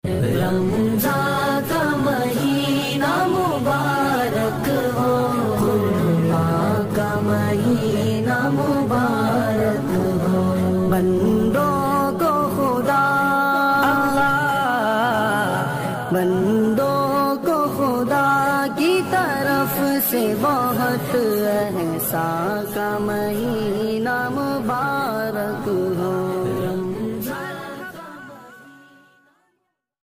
रमज़ान का महीना मुबारक हो, खुदा का महीना मुबारक हो। बंदों को खुदा बंदों को खुदा की तरफ से बहुत एहसान का महीना